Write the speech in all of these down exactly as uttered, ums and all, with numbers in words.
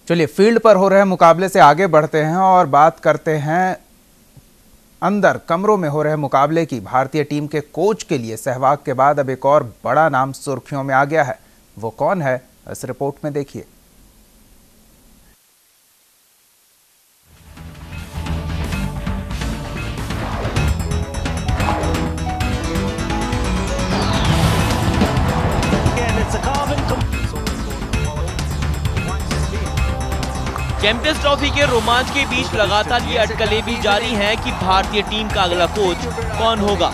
चलिए फील्ड पर हो रहे मुकाबले से आगे बढ़ते हैं और बात करते हैं अंदर कमरों में हो रहे मुकाबले की। भारतीय टीम के कोच के लिए सहवाग के बाद अब एक और बड़ा नाम सुर्खियों में आ गया है। वो कौन है, इस रिपोर्ट में देखिए। चैंपियंस ट्रॉफी के रोमांच के बीच लगातार ये अटकलें भी जारी हैं कि भारतीय टीम का अगला कोच कौन होगा।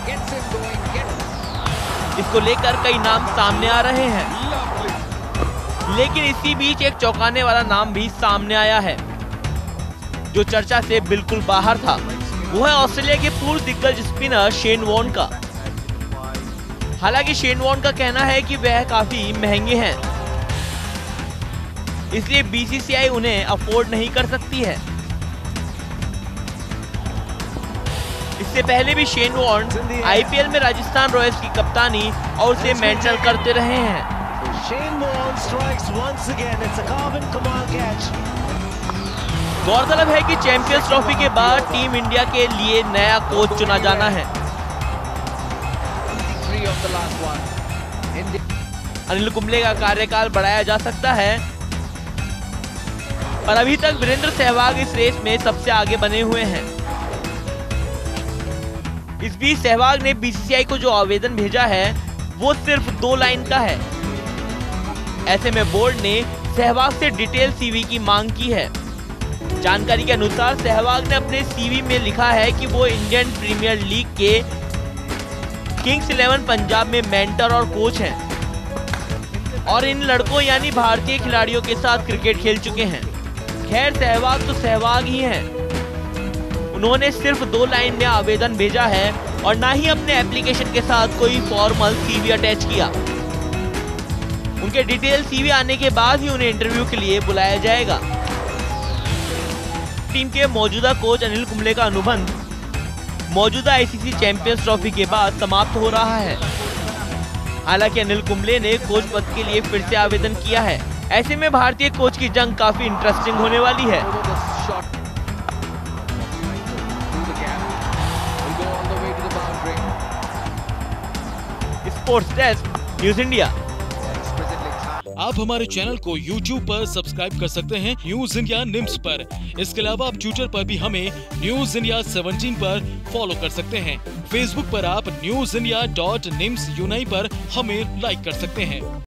इसको लेकर कई नाम सामने आ रहे हैं, लेकिन इसी बीच एक चौंकाने वाला नाम भी सामने आया है जो चर्चा से बिल्कुल बाहर था। वो है ऑस्ट्रेलिया के पूर्व दिग्गज स्पिनर शेन वॉर्न का। हालांकि शेन वॉर्न का कहना है कि वह काफी महंगे हैं, इसलिए बीसीसीआई उन्हें अफोर्ड नहीं कर सकती है। इससे पहले भी शेन वॉर्न आईपीएल में राजस्थान रॉयल्स की कप्तानी और उसे मेंटर करते रहे हैं। गौरतलब है कि चैंपियंस ट्रॉफी के बाद टीम इंडिया के लिए नया कोच चुना जाना है। अनिल कुंबले का कार्यकाल बढ़ाया जा सकता है, पर अभी तक वीरेंद्र सहवाग इस रेस में सबसे आगे बने हुए हैं। इस बीच सहवाग ने बीसीसीआई को जो आवेदन भेजा है वो सिर्फ दो लाइन का है। ऐसे में बोर्ड ने सहवाग से डिटेल सीवी की मांग की है। जानकारी के अनुसार सहवाग ने अपने सीवी में लिखा है कि वो इंडियन प्रीमियर लीग के किंग्स इलेवन पंजाब में मेंटर और कोच हैं और इन लड़कों यानी भारतीय खिलाड़ियों के साथ क्रिकेट खेल चुके हैं। खैर, सहवाग तो सहवाग ही हैं। उन्होंने सिर्फ दो लाइन में आवेदन भेजा है और ना ही अपने एप्लीकेशन के साथ कोई फॉर्मल सीवी अटैच किया। उनके डिटेल सीवी आने के बाद ही उन्हें इंटरव्यू के लिए बुलाया जाएगा। टीम के मौजूदा कोच अनिल कुंबले का अनुबंध मौजूदा आईसीसी चैंपियंस ट्रॉफी के बाद समाप्त हो रहा है। हालांकि अनिल कुंबले ने कोच पद के लिए फिर से आवेदन किया है। ऐसे में भारतीय कोच की जंग काफी इंटरेस्टिंग होने वाली है। Sports desk, news India. आप हमारे चैनल को यूट्यूब पर सब्सक्राइब कर सकते हैं न्यूज़ इंडिया निम्स पर। इसके अलावा आप ट्विटर पर भी हमें न्यूज़ इंडिया सेवनटीन पर फॉलो कर सकते हैं। फेसबुक पर आप न्यूज़ इंडिया डॉट निम्स यूनाई पर हमें लाइक कर सकते हैं।